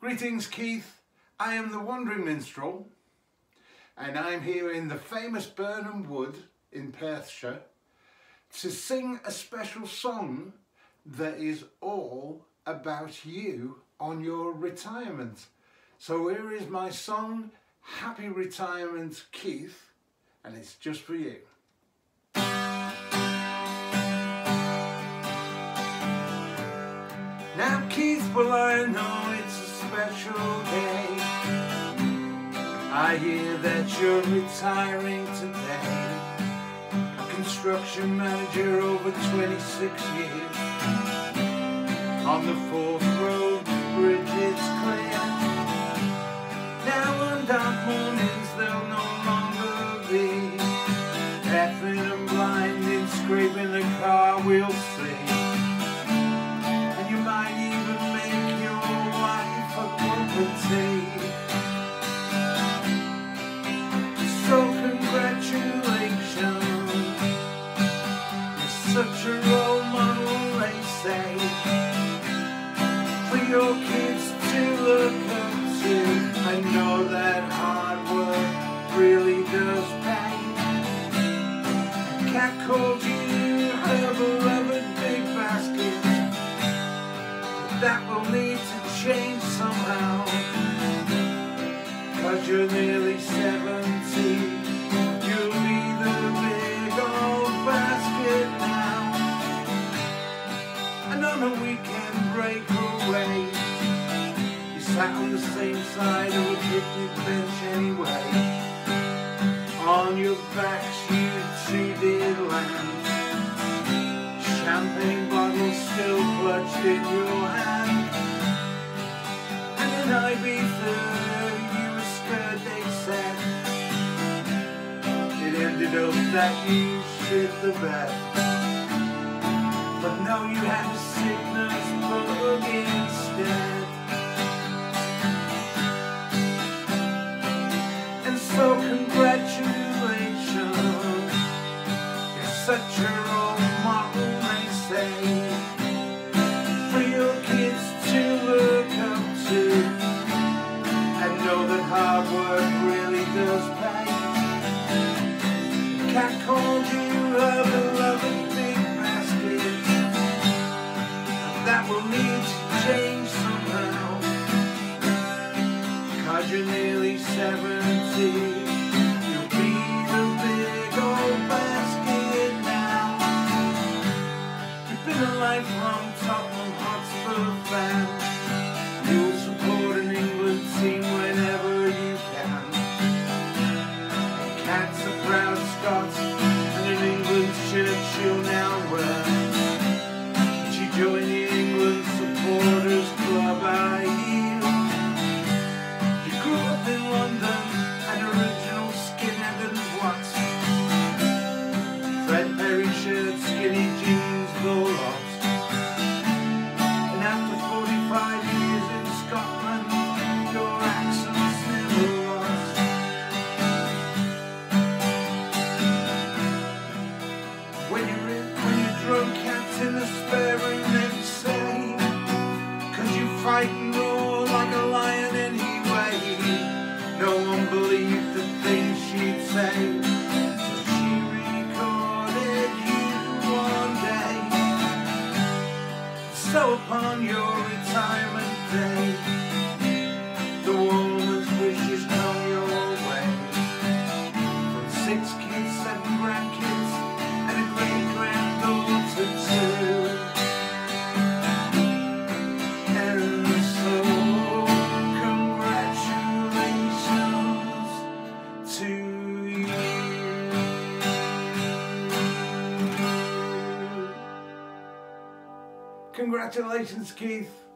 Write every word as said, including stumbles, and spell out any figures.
Greetings, Keith. I am the Wandering Minstrel, and I'm here in the famous Burnham Wood in Perthshire to sing a special song that is all about you on your retirement. So here is my song, Happy Retirement, Keith, and it's just for you. Now Keith, well I know it's a special day. I hear that you're retiring today. A construction manager over twenty-six years. On the fourth road bridge it's clear. Now on dark mornings there'll no longer be deafening and blinding, scraping the car we'll see. Might even make your wife a cup of tea. So congratulations, you're such a role model, they say, for your kids to look up to. I know that hard work really does pay. A cat called you her beloved big basket. That will need to change somehow, cause you're nearly seventy. You'll be the big old basket now. And on a weekend breakaway, you sat on the same side of a picnic bench anyway. On your backs you two did land. Champagne bottles still clutched in your hand. And in Ibiza you were scared, they said. It ended up that you shit the bed. But no, you had a sickness bug instead. And so congratulations, you're such a role model, for your kids to look up to, and know that hard work really does pay. The cat called you her beloved big basket, and that will need to change somehow, cause you're nearly seventy. You'll be the big old basket now. Been a lifelong Tottenham Hotspur fan. You'll support an England team whenever you can. And Cat's a proud Scot, and an England shirt she'll now wear. She joined the England Supporters Club, I hear. You grew up in London, an original skinhead and what? Fred Perry shirt, skinny jeans, the lot. And after forty-five years in Scotland, your accent's never lost. When you're in, when you're drunk, cats in the spare room, they say, cause you fight and roar like a lion anyway. No one believed the things she'd say. So upon your retirement day, the warmest wishes come your way. From six kids, seven grandkids, and a great-granddaughter too. And so congratulations to you. Congratulations, Keith.